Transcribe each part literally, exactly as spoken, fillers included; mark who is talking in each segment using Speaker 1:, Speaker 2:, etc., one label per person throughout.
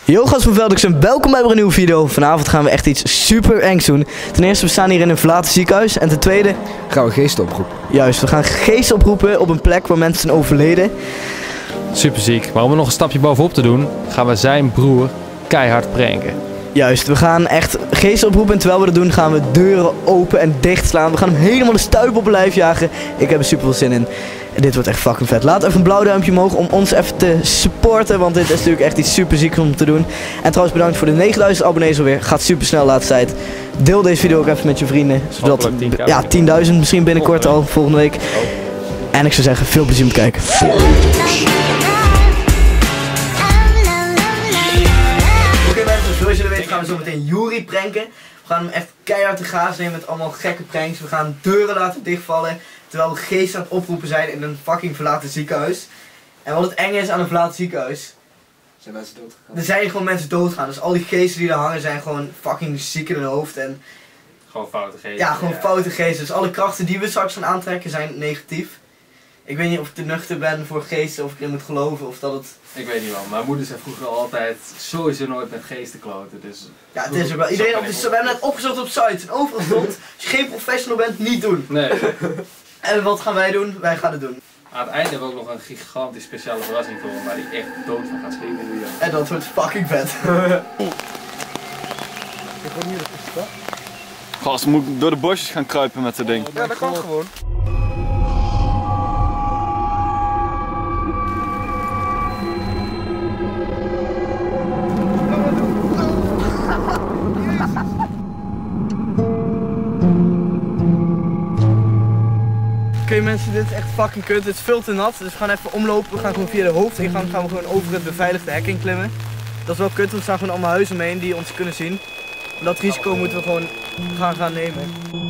Speaker 1: Yo gasten van Veldix en welkom bij weer een nieuwe video. Vanavond gaan we echt iets super engs doen. Ten eerste, we staan hier in een verlaten ziekenhuis. En ten tweede...
Speaker 2: gaan we geesten oproepen.
Speaker 1: Juist, we gaan geesten oproepen op een plek waar mensen zijn overleden.
Speaker 3: Super ziek, maar om er nog een stapje bovenop te doen, gaan we zijn broer keihard pranken.
Speaker 1: Juist, we gaan echt geesten oproepen en terwijl we dat doen gaan we deuren open en dicht slaan. We gaan hem helemaal de stuip op een lijf jagen. Ik heb er super veel zin in. En dit wordt echt fucking vet. Laat even een blauw duimpje omhoog om ons even te supporten, want dit is natuurlijk echt iets super zieks om te doen. En trouwens bedankt voor de negenduizend abonnees alweer. Gaat super snel de laatste tijd. Deel deze video ook even met je vrienden. Zodat, ja, tienduizend misschien binnenkort al, volgende week. En ik zou zeggen, veel plezier om te kijken. Zoals jullie weten gaan we zo meteen Yuri pranken. We gaan hem echt keihard te gaas nemen met allemaal gekke pranks. We gaan deuren laten dichtvallen terwijl we geesten aan het oproepen zijn in een fucking verlaten ziekenhuis. En wat het enge is aan een verlaten ziekenhuis,
Speaker 2: zijn mensen doodgegaan.
Speaker 1: Er zijn gewoon mensen doodgaan. Dus al die geesten die er hangen zijn gewoon fucking ziek in hun hoofd. En
Speaker 3: Gewoon foute geesten.
Speaker 1: ja, gewoon ja. foute geesten. Dus alle krachten die we straks gaan aantrekken zijn negatief. Ik weet niet of ik te nuchter ben voor geesten, of ik erin moet geloven, of dat het...
Speaker 4: Ik weet niet wel, mijn moeder zei vroeger altijd sowieso nooit met geesten kloten, dus...
Speaker 1: Ja, het is ook wel. Iedereen op de... We hebben net opgezocht op sites en overal stond, als je geen professional bent, niet doen.
Speaker 4: Nee.
Speaker 1: En wat gaan wij doen? Wij gaan het doen.
Speaker 4: Aan het einde hebben we ook nog een gigantisch speciale verrassing voor hem, waar hij echt dood van gaat schrikken in de video.
Speaker 1: En dat wordt fucking vet.
Speaker 5: Gast, moet ik door de bosjes gaan kruipen met dat ding?
Speaker 2: Ja, dat kan gewoon.
Speaker 1: Oké okay, mensen, dit is echt fucking kut. Het is veel te nat, dus we gaan even omlopen. We gaan gewoon via de hoofdingang gaan we gewoon over het beveiligde hek in klimmen. Dat is wel kut, want er staan gewoon allemaal huizen omheen die ons kunnen zien. En dat risico moeten we gewoon gaan gaan nemen.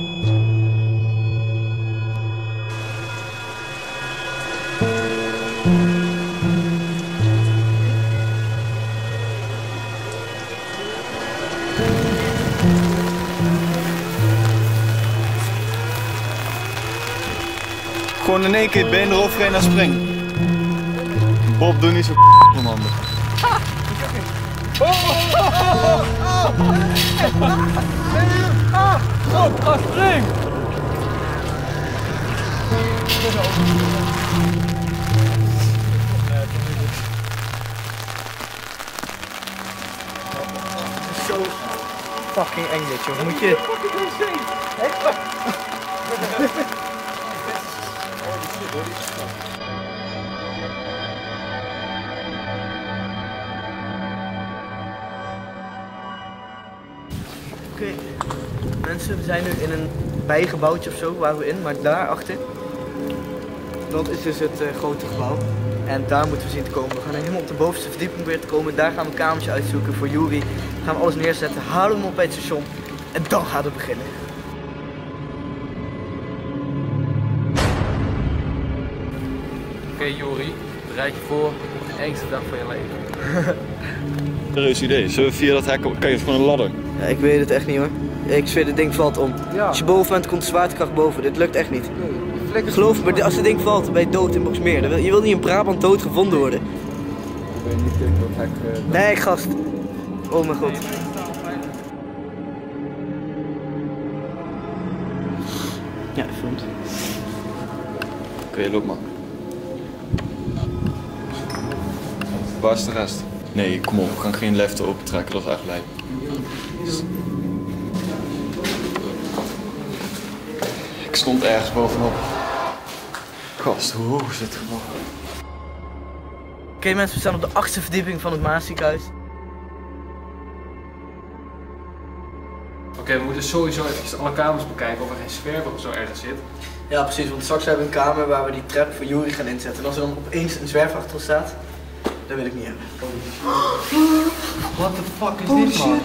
Speaker 5: Gewoon in één keer het been eroverheen en spring. Bob, doe niet zo man handen.
Speaker 4: Bob, ga spring!
Speaker 1: Zo fucking eng dit, joh. Moet je... Oké, okay. Mensen, we zijn nu in een bijgebouwtje of zo waar we in, maar daarachter, dat is dus het uh, grote gebouw. En daar moeten we zien te komen. We gaan helemaal op de bovenste verdieping weer te komen. Daar gaan we een kamertje uitzoeken voor Yuri. Gaan we alles neerzetten, halen hem op bij het station en dan gaat het beginnen.
Speaker 4: Oké okay, Yuri, bereid je voor op de engste dag van je leven.
Speaker 5: Serieus idee, zullen we via dat hek, kijk het gewoon een ladder?
Speaker 1: Ja, ik weet het echt niet hoor. Ik zweer, dit ding valt om.
Speaker 2: Ja.
Speaker 1: Als je boven bent, komt de zwaartekracht boven. Dit lukt echt niet.
Speaker 2: Nee,
Speaker 1: geloof me, als dit ding valt, ben je dood in Boxmeer. Je wilt niet in Brabant dood gevonden worden.
Speaker 2: Ik weet niet dat hek... Uh,
Speaker 1: nee, gast. Oh mijn god. Ja, filmt.
Speaker 5: Oké, okay, loop maar. Waar is de rest? Nee, kom op, we gaan geen leften opentrekken, dat is echt lijp. Ik stond ergens bovenop. Gast, hoe hoog is dit gewoon?
Speaker 1: Oké okay, mensen, we staan op de achtste verdieping van het Maasziekenhuis.
Speaker 4: Oké, okay, we moeten sowieso even alle kamers bekijken of er geen zwerver of zo ergens zit.
Speaker 1: Ja precies, want straks hebben we een kamer waar we die trap voor Yuri gaan inzetten. En als er dan opeens een zwerver achter ons staat, dat wil ik niet hebben.
Speaker 4: What the fuck is
Speaker 1: oh,
Speaker 4: dit man?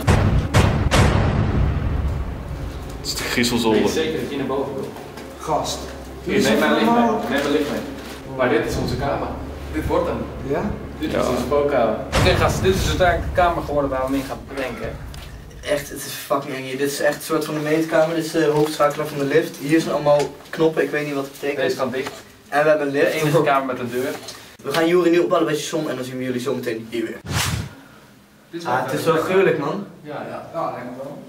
Speaker 5: Het is de griezelzolder.
Speaker 4: Ik weet zeker dat je naar boven wil.
Speaker 1: Gast.
Speaker 4: Hier, neem mijn licht mee. Neem mijn licht mee. Maar dit is onze kamer. Dit wordt hem.
Speaker 2: Ja?
Speaker 4: Dit
Speaker 5: ja.
Speaker 4: is onze spookkamer. Oké gast, dit is uiteindelijk de kamer geworden waar we in gaan pranken.
Speaker 1: Echt, het is fucking eng hier. Dit is echt een soort van de meetkamer. Dit is de hoofdschakelaar van de lift. Hier zijn allemaal knoppen, ik weet niet wat het betekent.
Speaker 4: Deze kan dicht.
Speaker 1: En we hebben een
Speaker 4: De
Speaker 1: lift.
Speaker 4: enige kamer met een deur.
Speaker 1: We gaan Yuri nu ophalen bij het station en dan zien we jullie zo meteen hier weer.
Speaker 4: Dit is
Speaker 1: Ah, het is wel gruwelijk, man.
Speaker 4: Ja, ja.
Speaker 2: Ja, lijkt me wel.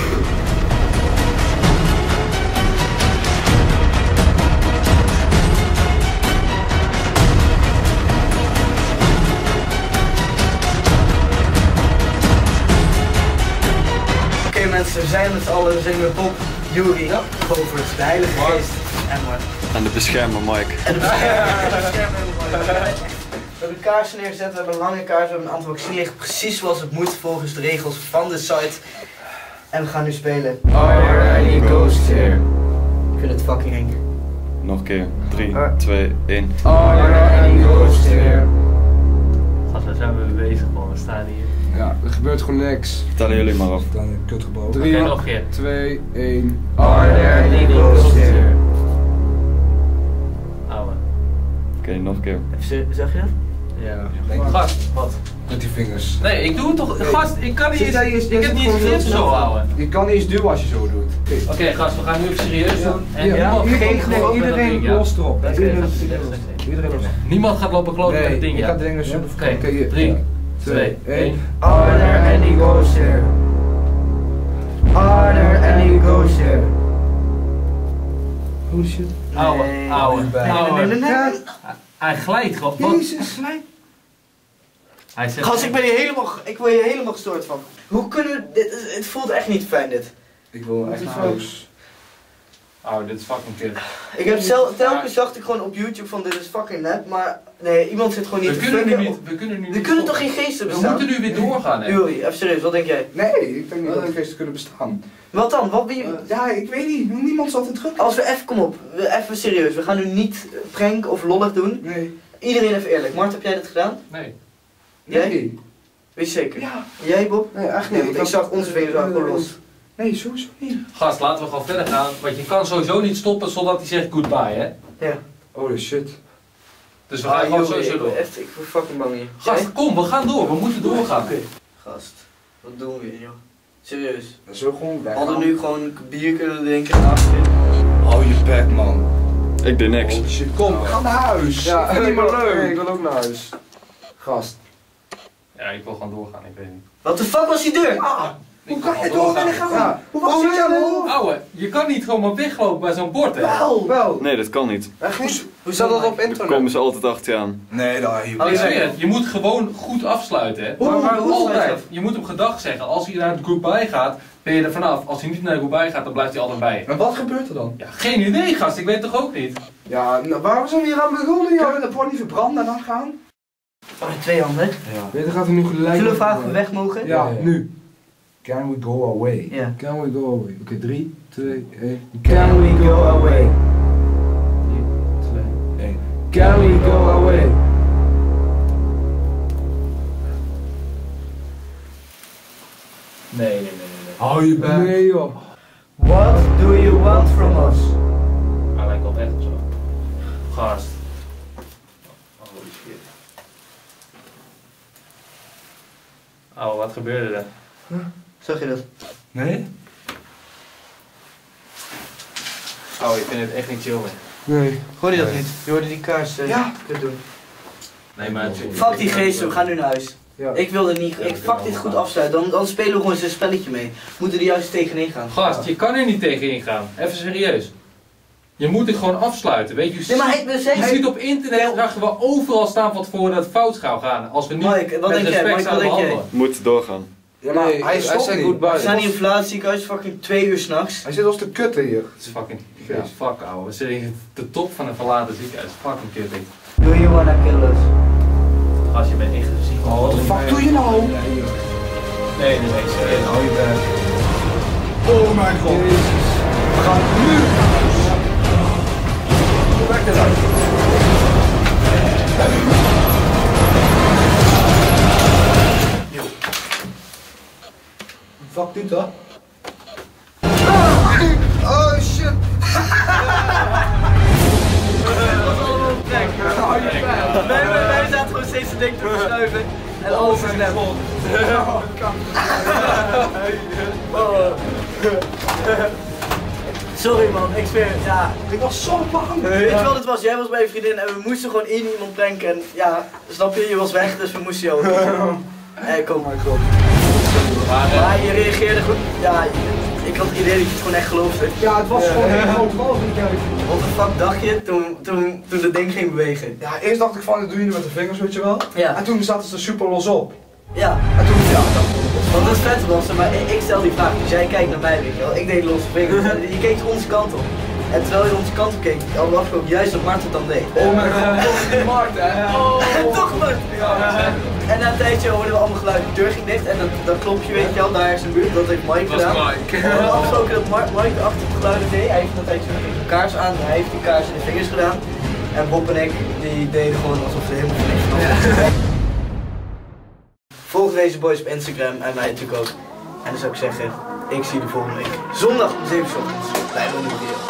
Speaker 1: Oké mensen, we zijn met z'n allen, we zijn met Bob, Juri, ja. Govert, de Heilige Geest en Mark.
Speaker 5: En de beschermer Mike.
Speaker 1: En de beschermer Mike. We hebben kaarsen neergezet, we hebben een lange kaart, we hebben een aantal vaccineren, precies zoals het moet volgens de regels van de site. En we gaan nu spelen.
Speaker 2: Are there any ghosts here?
Speaker 1: Ik vind het fucking eng.
Speaker 5: Nog een keer. drie, twee, één.
Speaker 2: Are there any ghosts here?
Speaker 3: Gast, waar zijn we mee bezig man? We staan hier.
Speaker 2: Ja, er gebeurt gewoon niks.
Speaker 5: Tellen jullie maar af.
Speaker 2: Dan een kutgebouw.
Speaker 3: Oké, nog een keer.
Speaker 2: twee, één. Are there any ghosts here?
Speaker 3: Ouwe.
Speaker 5: Oké, nog een keer.
Speaker 1: Even, zeg je dat?
Speaker 2: Ja, denk ik.
Speaker 4: Gast, wat?
Speaker 2: Met die vingers.
Speaker 4: Nee, ik doe het toch. Gast, ik kan niet
Speaker 2: Zit
Speaker 4: eens.
Speaker 2: jij eens-
Speaker 4: Ik
Speaker 2: jij
Speaker 4: heb
Speaker 2: zit
Speaker 4: niet eens
Speaker 2: gewoon
Speaker 4: grip
Speaker 2: heel
Speaker 4: zo
Speaker 2: snel.
Speaker 4: houden.
Speaker 2: Je kan niet eens duwen als je zo doet. Oké.
Speaker 4: Oké, gast, we gaan nu even serieus doen. En
Speaker 2: Ja,
Speaker 4: niemand
Speaker 2: iedereen,
Speaker 4: gaat
Speaker 2: nee,
Speaker 4: lopen met dat
Speaker 2: iedereen
Speaker 4: ding, ja.
Speaker 2: los erop.
Speaker 4: Oké,
Speaker 2: Iedereen
Speaker 4: gast,
Speaker 2: los.
Speaker 4: iedereen los.
Speaker 2: Iedereen los.
Speaker 4: Niemand gaat lopen kloten met
Speaker 2: Nee,
Speaker 4: het ding,
Speaker 2: ik
Speaker 4: ja.
Speaker 2: ga de dingen super
Speaker 4: Oké,
Speaker 2: Oké,
Speaker 4: drie,
Speaker 2: ja.
Speaker 4: twee, één.
Speaker 1: Are there any ghosts here? Are there any ghosts here?
Speaker 2: Holy shit.
Speaker 4: Ouwe,
Speaker 1: Nee.
Speaker 4: ouwe,
Speaker 1: Nee,
Speaker 4: ouwe.
Speaker 1: nee, nee, nee.
Speaker 2: Ja,
Speaker 4: Hij glijdt gewoon. Wat?
Speaker 2: Jezus.
Speaker 4: Hij zegt.
Speaker 1: Gast, ik ben hier helemaal, ik word hier helemaal gestoord van. Hoe kunnen we, dit, het voelt echt niet fijn dit.
Speaker 2: Ik wil echt naar huis.
Speaker 4: Oh, dit is fucking kut.
Speaker 1: Ik heb zelf, telkens dacht ik gewoon op YouTube van dit is fucking net, maar nee, iemand zit gewoon niet
Speaker 4: We
Speaker 1: te
Speaker 4: kunnen nu
Speaker 1: fucken.
Speaker 4: niet. We kunnen nu
Speaker 1: Er
Speaker 4: niet
Speaker 1: kunnen toch
Speaker 4: stoppen.
Speaker 1: geen geesten
Speaker 4: We
Speaker 1: bestaan?
Speaker 4: moeten nu weer doorgaan, hè?
Speaker 1: Juri, even serieus, wat denk jij?
Speaker 2: Nee, ik denk niet dat de geesten kunnen bestaan.
Speaker 1: Wat dan? Wat ben je...
Speaker 2: Ja, ik weet niet. Niemand zat in druk.
Speaker 1: Als we even, kom op, we- even serieus, we gaan nu niet prank of lollig doen.
Speaker 2: Nee.
Speaker 1: Iedereen even eerlijk. Mart, heb jij dit gedaan?
Speaker 4: Nee.
Speaker 1: Jij?
Speaker 2: Nee.
Speaker 1: Weet je zeker?
Speaker 2: Ja.
Speaker 1: Jij, Bob?
Speaker 2: Nee, echt
Speaker 1: Nee,
Speaker 2: niet.
Speaker 1: want ik zag onze vingers ook gewoon los.
Speaker 2: Nee, sowieso niet.
Speaker 4: Gast, laten we gewoon verder gaan. Want je kan sowieso niet stoppen zonder dat hij zegt goodbye, hè?
Speaker 1: Ja.
Speaker 2: Holy shit.
Speaker 4: Dus we gaan
Speaker 1: Ah,
Speaker 4: gewoon
Speaker 1: Juri,
Speaker 4: sowieso
Speaker 1: ik ben
Speaker 4: door.
Speaker 1: echt, ik word fucking bang hier.
Speaker 4: Gast,
Speaker 1: Jij?
Speaker 4: kom, we gaan door. We moeten doorgaan.
Speaker 1: Oké. Gast, wat doen we hier, joh? Serieus.
Speaker 2: Dat is ook gewoon weg.
Speaker 1: We hadden nu gewoon bier kunnen drinken en achterin.
Speaker 2: Hou je bek, man.
Speaker 5: Ik deed niks.
Speaker 2: Holy shit, kom, ga naar huis.
Speaker 5: Ja,
Speaker 2: ik vind het niet meer leuk.
Speaker 5: nee,
Speaker 2: ik wil ook naar huis. Gast.
Speaker 4: Ja, ik wil gewoon doorgaan, ik weet niet.
Speaker 1: Wat de fuck was die deur?
Speaker 2: Ah,
Speaker 4: Ik
Speaker 2: hoe
Speaker 4: wil
Speaker 2: kan je
Speaker 4: gewoon
Speaker 2: door
Speaker 4: doorgaan.
Speaker 2: willen gaan? Ja. Hoe was je nou?
Speaker 4: Ouwe, je kan niet gewoon maar weglopen bij zo'n bord, hè?
Speaker 2: Wel, wel.
Speaker 5: Nee, dat kan niet.
Speaker 2: Echt niet?
Speaker 1: Hoe
Speaker 2: Staat dat op
Speaker 5: Daar
Speaker 2: internet?
Speaker 5: komen ze altijd achter je aan.
Speaker 2: Nee, daar hier.
Speaker 1: Oh,
Speaker 4: Ik
Speaker 1: ja.
Speaker 4: zweer het, je moet gewoon goed afsluiten, hè?
Speaker 2: Hoe-
Speaker 1: Maar hoe sluit je
Speaker 4: Altijd.
Speaker 1: af?
Speaker 4: Je moet hem gedag zeggen. Als hij naar de goodbye gaat, ben je er vanaf. Als hij niet naar de goodbye gaat, dan blijft hij altijd bij je.
Speaker 2: Maar wat gebeurt er dan?
Speaker 4: Ja, geen idee, gast. Ik weet toch ook niet?
Speaker 2: Ja, nou, waarom zijn we hier aan begonnen, joh? Dat wordt niet verbranden en dan gaan?
Speaker 1: Oh, twee handen.
Speaker 2: Weet je, gaat er nu gelijk...
Speaker 1: Zullen we vragen of we weg mogen?
Speaker 2: Ja, nu. Can we go away?
Speaker 1: Ja.
Speaker 2: Can we go away? Oké, drie, twee, één.
Speaker 1: Can we go away?
Speaker 2: drie, twee, één. Can we go away?
Speaker 4: Nee, nee, nee, nee.
Speaker 2: Hou je bek. Nee, joh.
Speaker 1: What do you want from us?
Speaker 4: Hij lijkt wel echt of zo. Gast. Holy shit. Oh, wat gebeurde er?
Speaker 1: Zag je dat?
Speaker 2: Nee?
Speaker 4: Oh, ik vind het echt niet chill meer.
Speaker 2: Nee.
Speaker 1: Hoorde je dat niet? Je hoorde die kaars uh,
Speaker 2: Ja.
Speaker 1: kut doen.
Speaker 4: Nee, maar...
Speaker 1: Fuck die geesten, we gaan nu naar huis.
Speaker 2: Ja.
Speaker 1: Ik wilde niet, ik fuck dit goed afsluiten, dan, dan spelen we gewoon zijn spelletje mee. We moeten er juist tegenin gaan.
Speaker 4: Gast, je kan er niet tegenin gaan. Even serieus. Je moet het gewoon afsluiten, weet je?
Speaker 1: Nee, maar hij, we
Speaker 4: Je
Speaker 1: zijn...
Speaker 4: ziet op internet, zag je wel overal staan wat voor dat fout zou gaan. Als we niet
Speaker 1: Mike, wat
Speaker 4: met
Speaker 1: denk jij?
Speaker 4: respect
Speaker 1: Mike, wat
Speaker 4: zouden
Speaker 1: denk jij?
Speaker 4: behandelen.
Speaker 5: Moet doorgaan.
Speaker 2: Ja, maar
Speaker 5: Nee,
Speaker 2: hij
Speaker 5: hij
Speaker 2: stopt
Speaker 5: zei
Speaker 2: niet.
Speaker 5: goodbye.
Speaker 1: We staan hier in het Vlaamsziekenhuis, fucking twee uur s'nachts.
Speaker 2: Hij zit als de kutten hier.
Speaker 4: Het is fucking ja. fuck ouwe. We zitten hier op de top van een verlaten ziekenhuis. Fucking kut. ik.
Speaker 1: Do you wanna kill us?
Speaker 4: Als je bent echt ziek.
Speaker 2: Oh, wat de fuck doe je nou?
Speaker 4: Nee, nee, nee, serieus.
Speaker 2: Hou je bek. Oh mijn god. We gaan nu. Hoe werkt dit uit? Wat fuck doet dat? Oh shit!
Speaker 1: Wij, wij, wij zaten gewoon steeds te denken te verschuiven en alles is net. Sorry man, ik zweer, ja.
Speaker 2: Ik was zo bang!
Speaker 1: Weet je wat het was? Jij was bij je vriendin en we moesten gewoon één iemand pranken en ja, snap je, je was weg dus we moesten jou ook. Eh, kom.
Speaker 2: Oh mijn god.
Speaker 4: Maar, uh,
Speaker 1: Maar je reageerde goed. Ja, ik had het idee dat je het gewoon echt geloofde.
Speaker 2: Ja, het was gewoon een groot bal in de kerk.
Speaker 1: Wat de fuck dacht je toen, toen, toen dat ding ging bewegen?
Speaker 2: Ja, eerst dacht ik van, dat doe je nu met de vingers, weet je wel.
Speaker 1: Ja.
Speaker 2: En toen zaten ze er super los op.
Speaker 1: Ja.
Speaker 2: En toen, ja, dat
Speaker 1: Want het vet was, maar ik, ik stel die vraag, dus jij kijkt naar mij, weet je wel. Ik deed losse vingers. Je keek onze kant op. En terwijl je onze kant op keek, al was ik ook juist wat Mart het dan deed.
Speaker 2: Oh mijn god, toch Mart, hè? Oh.
Speaker 1: Toch Mart! En na een tijdje hoorden we allemaal geluid, de deur ging dicht en dat, dat klopje, weet je wel, daar is een buurt, dat heeft Mike
Speaker 4: dat was
Speaker 1: gedaan.
Speaker 4: Mike.
Speaker 1: We hadden afgesproken dat Mike, Mike achter het geluid deed, hij heeft dat tijdje een kaars aan, hij heeft die kaars in de vingers gedaan. En Bob en ik, die deden gewoon alsof ze helemaal niks van hadden. Volg deze boys op Instagram en mij natuurlijk ook. En dan zou ik zeggen, ik zie je de volgende week. Zondag om zeven uur ochtends bij een nieuwe video.